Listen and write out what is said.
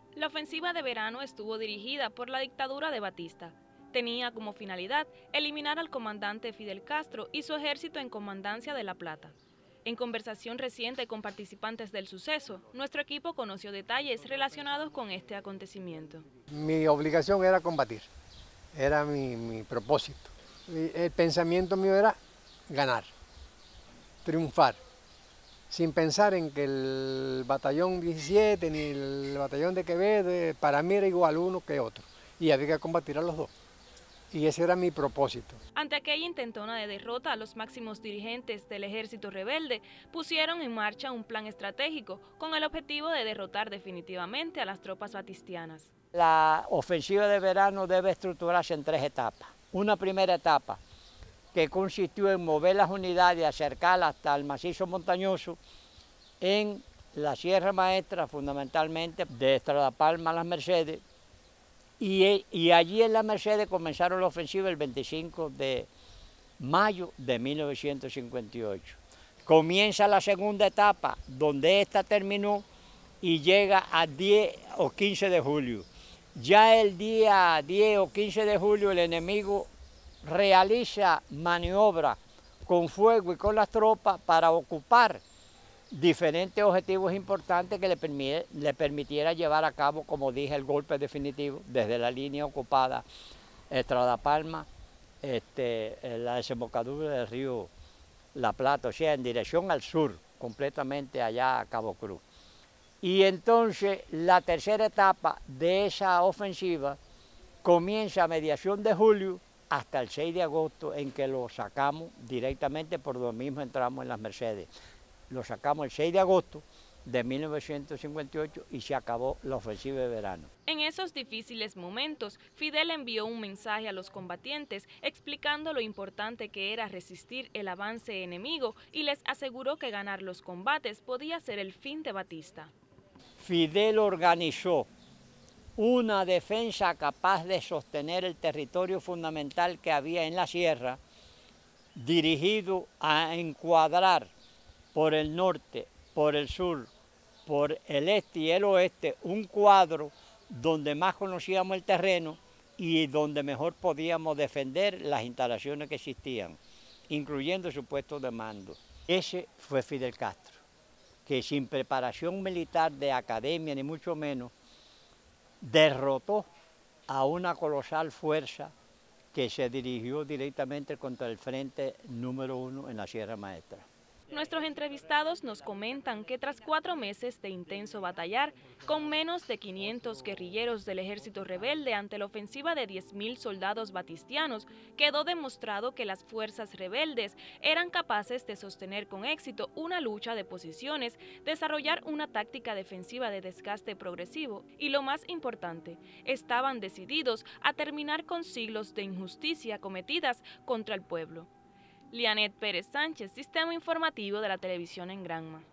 La ofensiva de verano estuvo dirigida por la dictadura de Batista. Tenía como finalidad eliminar al comandante Fidel Castro y su ejército en Comandancia de La Plata. En conversación reciente con participantes del suceso, nuestro equipo conoció detalles relacionados con este acontecimiento. Mi obligación era combatir, era mi propósito. El pensamiento mío era ganar, triunfar, sin pensar en que el batallón 17 ni el batallón de Quevedo, para mí era igual uno que otro, y había que combatir a los dos. Y ese era mi propósito. Ante aquella intentona de derrota, los máximos dirigentes del ejército rebelde pusieron en marcha un plan estratégico con el objetivo de derrotar definitivamente a las tropas batistianas. La ofensiva de verano debe estructurarse en 3 etapas. Una primera etapa que consistió en mover las unidades y acercarlas hasta el macizo montañoso en la Sierra Maestra, fundamentalmente de Estradapalma a Las Mercedes, y allí en Las Mercedes comenzaron la ofensiva el 25 de mayo de 1958. Comienza la segunda etapa, donde esta terminó y llega a 10 o 15 de julio. Ya el día 10 o 15 de julio el enemigo realiza maniobras con fuego y con las tropas para ocupar diferentes objetivos importantes que le permitiera llevar a cabo, como dije, el golpe definitivo desde la línea ocupada Estradapalma, la desembocadura del río La Plata, o sea, en dirección al sur, completamente allá a Cabo Cruz. Y entonces la tercera etapa de esa ofensiva comienza a mediación de julio hasta el 6 de agosto, en que lo sacamos directamente por donde mismo entramos en Las Mercedes. Lo sacamos el 6 de agosto de 1958 y se acabó la ofensiva de verano. En esos difíciles momentos, Fidel envió un mensaje a los combatientes explicando lo importante que era resistir el avance enemigo y les aseguró que ganar los combates podía ser el fin de Batista. Fidel organizó una defensa capaz de sostener el territorio fundamental que había en la sierra, dirigido a encuadrar por el norte, por el sur, por el este y el oeste, un cuadro donde más conocíamos el terreno y donde mejor podíamos defender las instalaciones que existían, incluyendo su puesto de mando. Ese fue Fidel Castro, que sin preparación militar de academia, ni mucho menos, derrotó a una colosal fuerza que se dirigió directamente contra el frente número 1 en la Sierra Maestra. Nuestros entrevistados nos comentan que tras 4 meses de intenso batallar, con menos de 500 guerrilleros del ejército rebelde ante la ofensiva de 10.000 soldados batistianos, quedó demostrado que las fuerzas rebeldes eran capaces de sostener con éxito una lucha de posiciones, desarrollar una táctica defensiva de desgaste progresivo y, lo más importante, estaban decididos a terminar con siglos de injusticia cometidas contra el pueblo. Lianet Pérez Sánchez, Sistema Informativo de la Televisión en Granma.